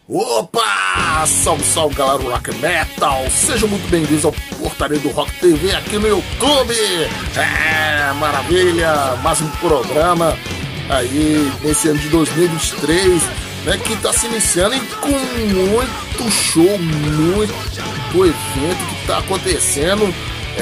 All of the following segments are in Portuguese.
Opa! Salve, salve, galera do Rock Metal! Sejam muito bem-vindos ao Portaria do Rock TV aqui no YouTube! Maravilha! Mais um programa aí nesse ano de 2023, né, que está se iniciando e com muito show, muito evento que está acontecendo.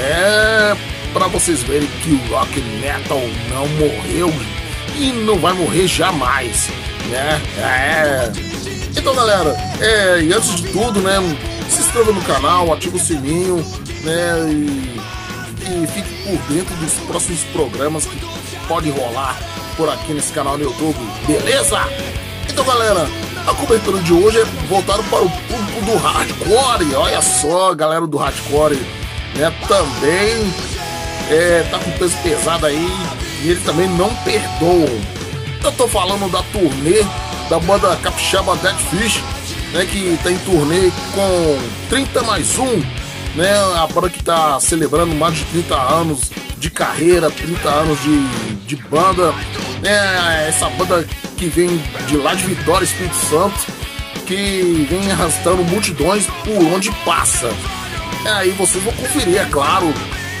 Para vocês verem que o Rock Metal não morreu e não vai morrer jamais, né? Então, galera, e antes de tudo, né, se inscreva no canal, ative o sininho, né, e fique por dentro dos próximos programas que podem rolar por aqui nesse canal no YouTube, beleza? Então, galera, a cobertura de hoje é voltada para o público do hardcore. Olha só, galera do hardcore, né, também tá com peso pesado aí e eles também não perdoam. Eu tô falando da turnê da banda capixaba Dead Fish, né, que tá em turnê com 30 mais 1, né, a banda que tá celebrando mais de 30 anos de carreira, 30 anos de banda, né, essa banda que vem de lá de Vitória, Espírito Santo, que vem arrastando multidões por onde passa. Aí vocês vão conferir, é claro,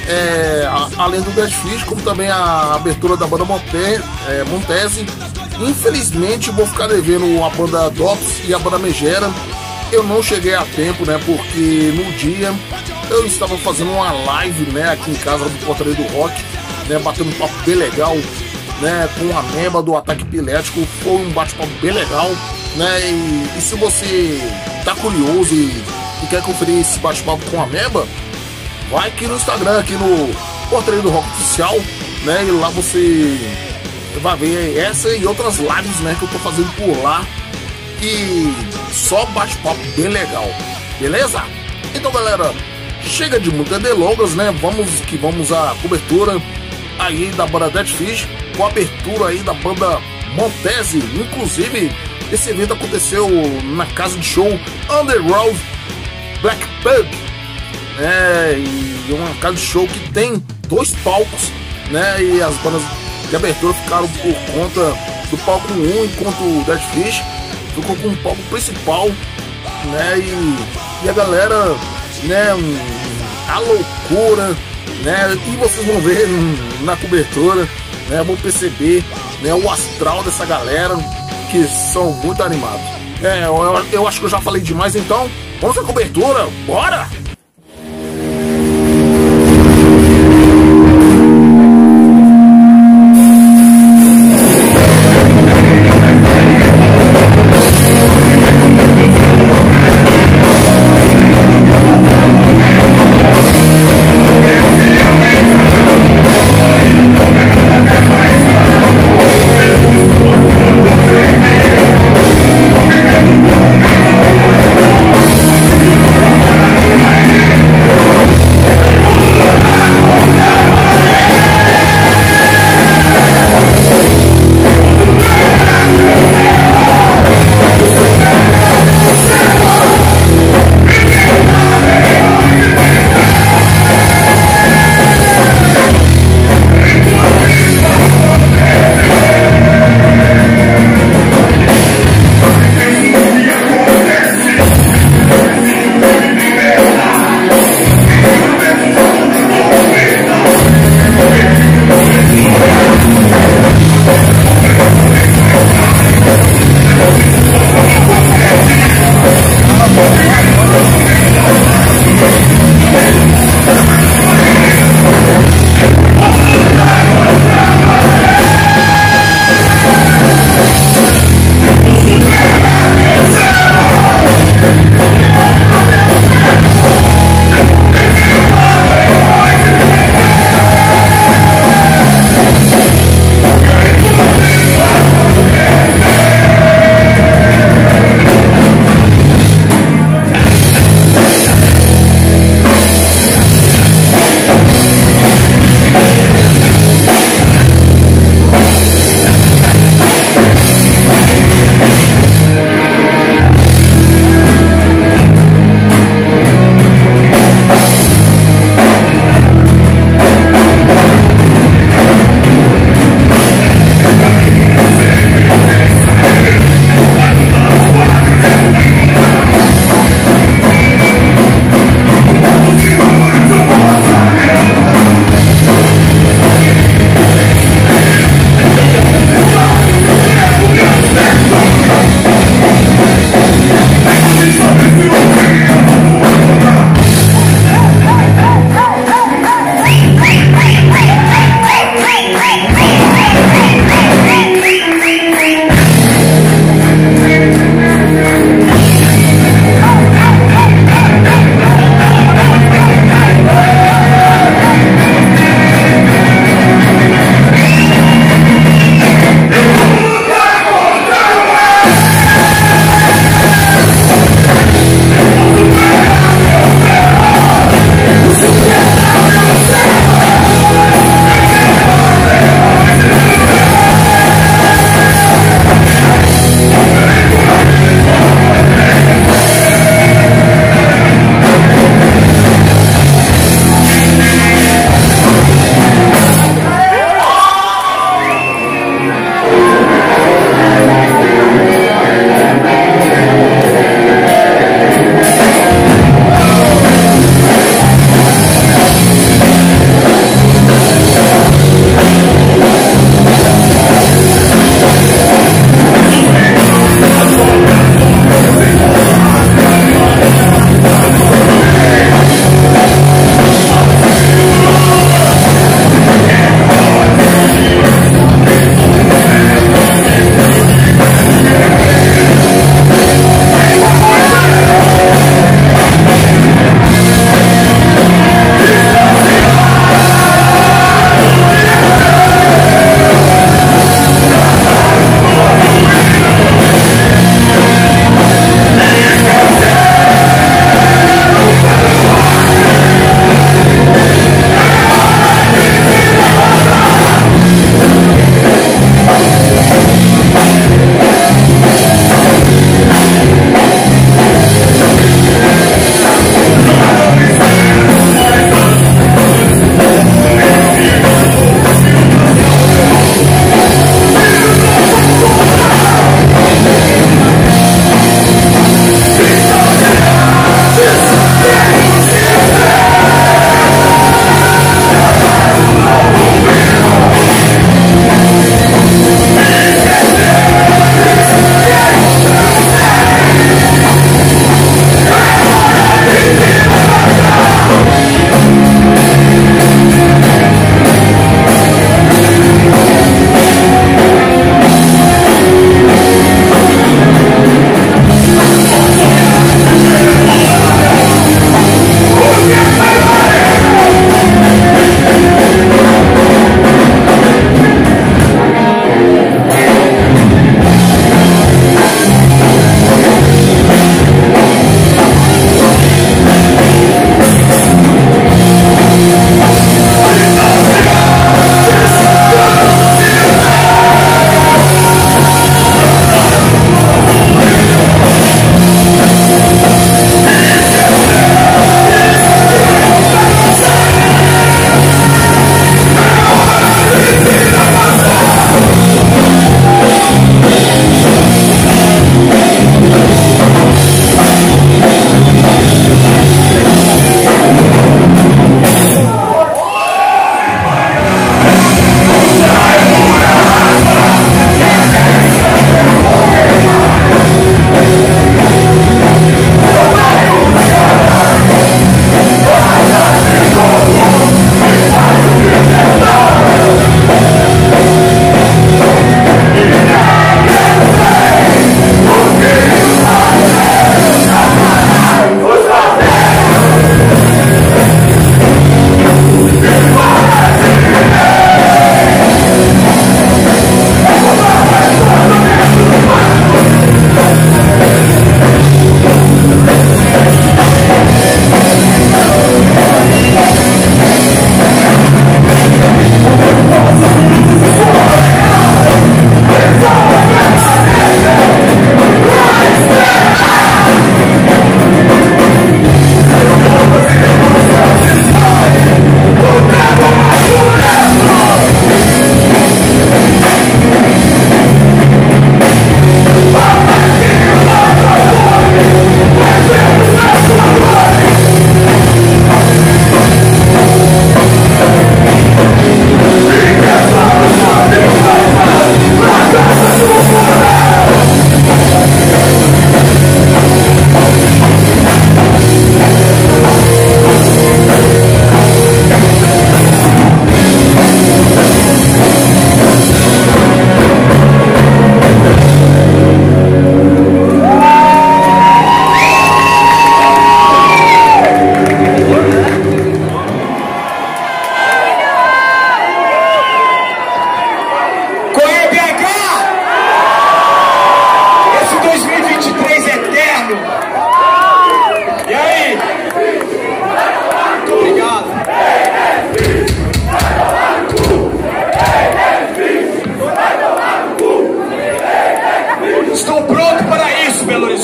além do Dead Fish, como também a abertura da banda Montese. Infelizmente vou ficar devendo a banda Dops e a banda Megera. Eu não cheguei a tempo, né, porque no dia eu estava fazendo uma live, né, aqui em casa do Portaria do Rock, né, batendo um papo bem legal, né, com a Meba do Ataque Epilético. Foi um bate-papo bem legal, né, e se você tá curioso e quer conferir esse bate-papo com a Meba, vai aqui no Instagram, aqui no Portaria do Rock Oficial, né, e lá você vai ver essa e outras lives, né, que eu tô fazendo por lá, e só bate-papo bem legal, beleza? Então, galera, chega de muitas delongas, né, vamos à cobertura aí da banda Dead Fish, com a abertura aí da banda Montese. Inclusive, esse evento aconteceu na casa de show Underworld Black Pug, e uma casa de show que tem 2 palcos, né, e as bandas de abertura ficaram por conta do palco 1, enquanto o Dead Fish ficou com o palco principal, né, e a galera, né, a loucura, né, e vocês vão ver na cobertura, né, vão perceber, né, o astral dessa galera, que são muito animados. Eu acho que eu já falei demais, então vamos à cobertura, bora!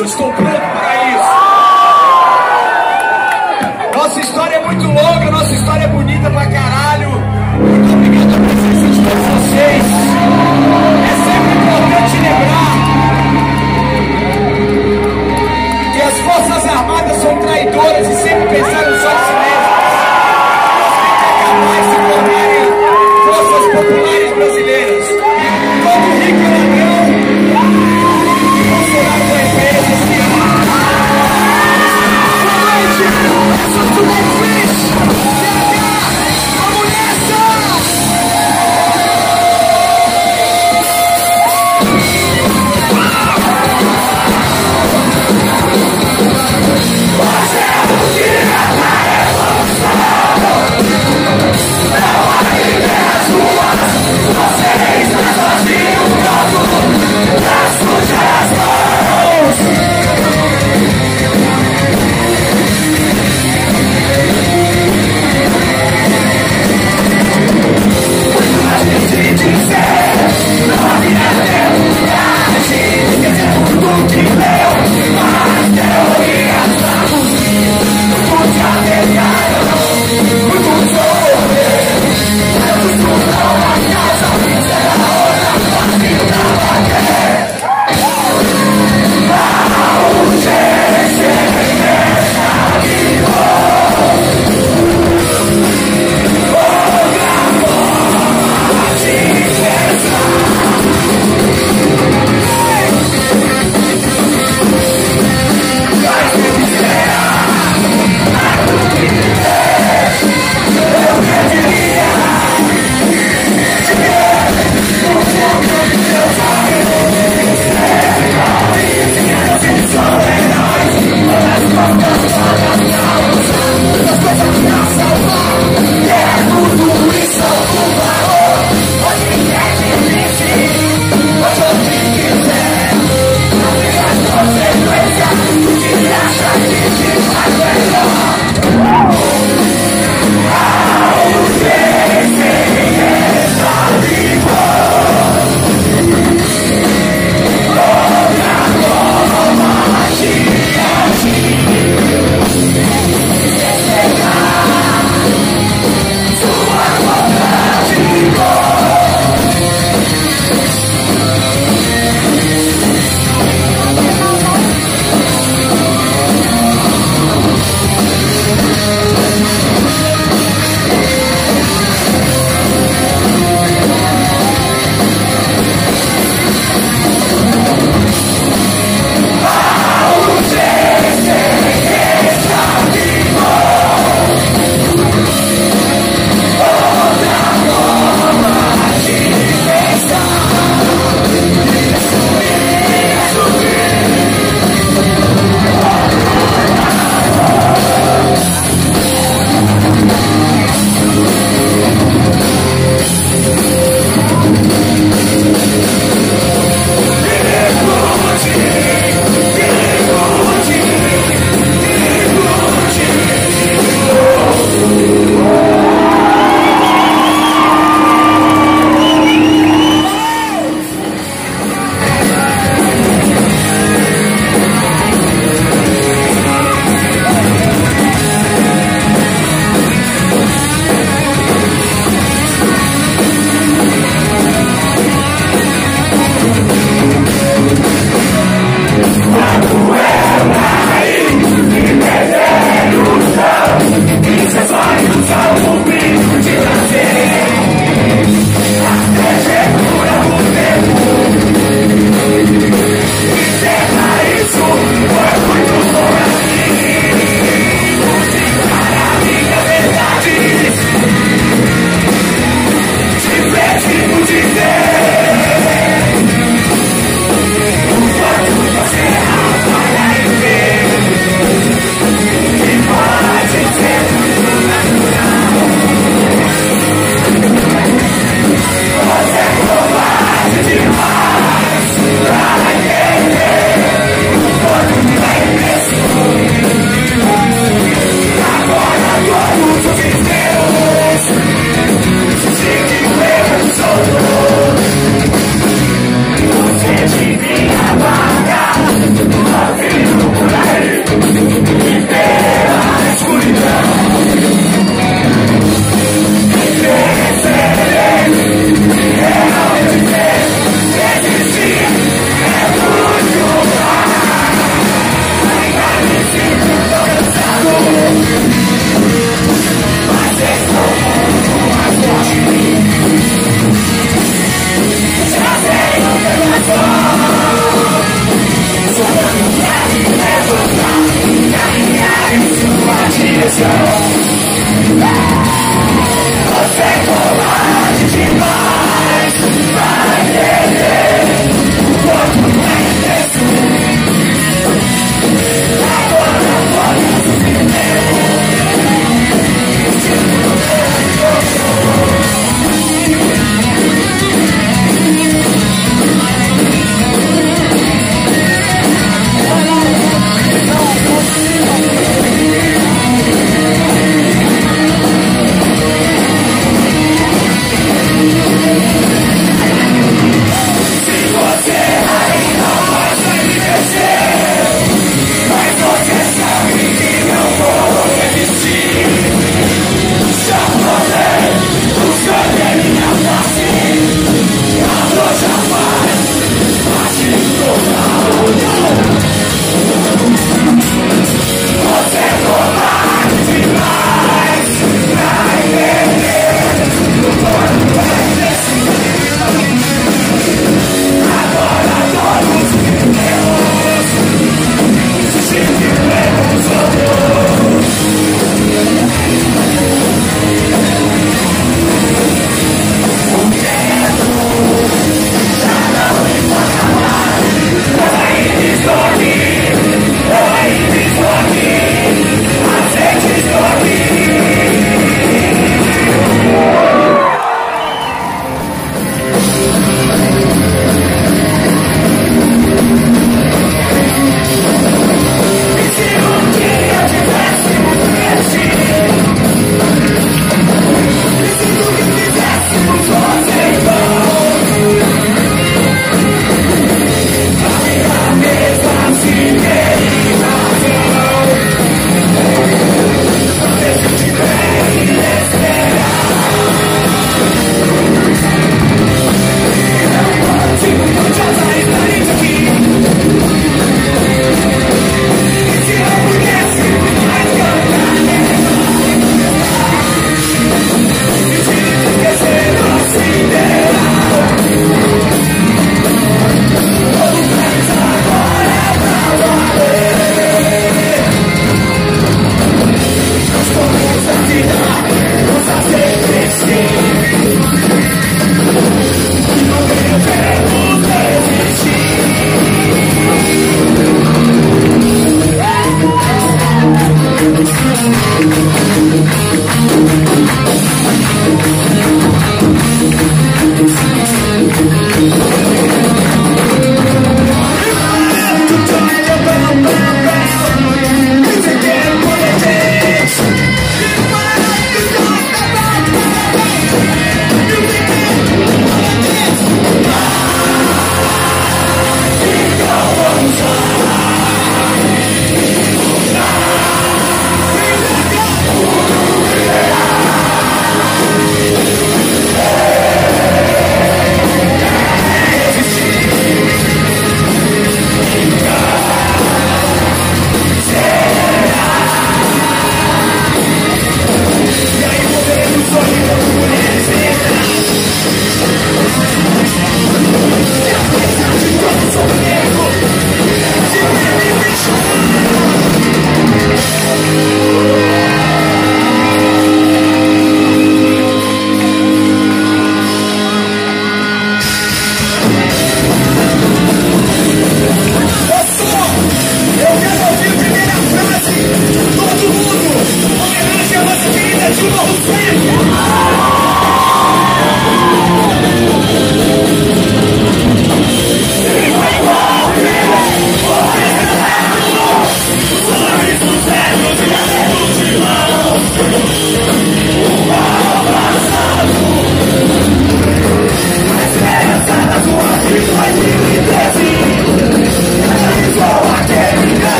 eu estou pronto para isso. Nossa história é muito longa, nossa história é bonita pra caralho. Muito obrigado pela presença de todos vocês. É sempre importante lembrar que as Forças Armadas são traidoras e sempre pensaram só em si mesmas. Elas têm que acabar e se tornarem forças populares brasileiras. Todo rico é ladrão. Bolsonaro vai preso esse ano.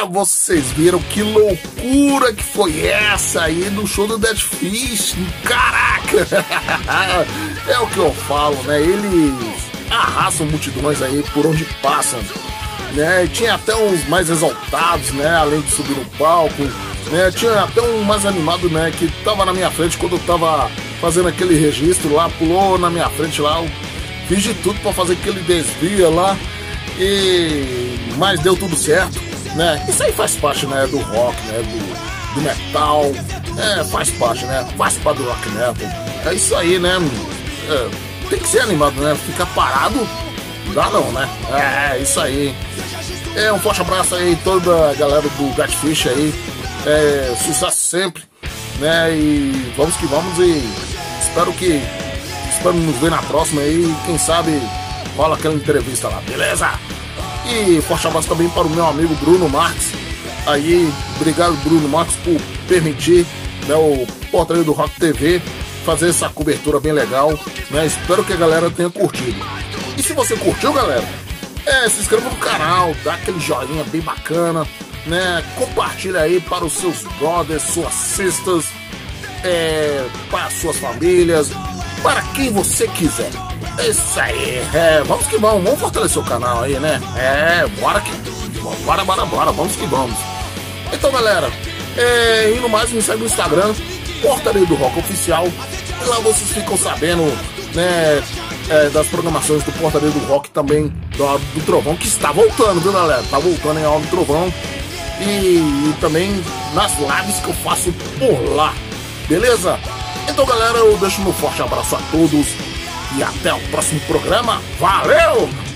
vocês viram que loucura que foi essa aí do show do Dead Fish? Caraca! É o que eu falo, né? Eles arrasam multidões aí por onde passam, né? Tinha até uns mais exaltados, né? Além de subir no palco, né? Tinha até um mais animado, né? Que tava na minha frente quando eu tava fazendo aquele registro lá, pulou na minha frente lá, eu fiz de tudo pra fazer aquele desvio lá, mas deu tudo certo, né? Isso aí faz parte, né? Do rock, né? Do metal, faz parte, né? Faz parte do rock metal. É isso aí, né? Tem que ser animado, né? Ficar parado, não dá não, né? É isso aí. Um forte abraço aí toda a galera do Dead Fish aí. Sucesso sempre, né? E vamos que vamos, e espero nos ver na próxima aí. Quem sabe rola aquela entrevista lá, beleza? E forte abraço também para o meu amigo Bruno Marques. Aí, obrigado Bruno Marques por permitir, né, o Portaria do Rock TV fazer essa cobertura bem legal, né? Espero que a galera tenha curtido. E se você curtiu, galera, se inscreva no canal, dá aquele joinha bem bacana, né? Compartilha aí para os seus brothers, suas sisters, para as suas famílias, para quem você quiser. É isso aí, vamos que vamos fortalecer o canal aí, né? Bora, vamos que vamos. Então, galera, indo mais, me segue no Instagram, Portaria do Rock Oficial, e lá vocês ficam sabendo, né, das programações do Portaria do Rock, também da Hora do Trovão, que está voltando, viu, galera? Tá voltando em Hora do Trovão, e também nas lives que eu faço por lá, beleza? Então, galera, eu deixo meu forte abraço a todos e até o próximo programa. Valeu!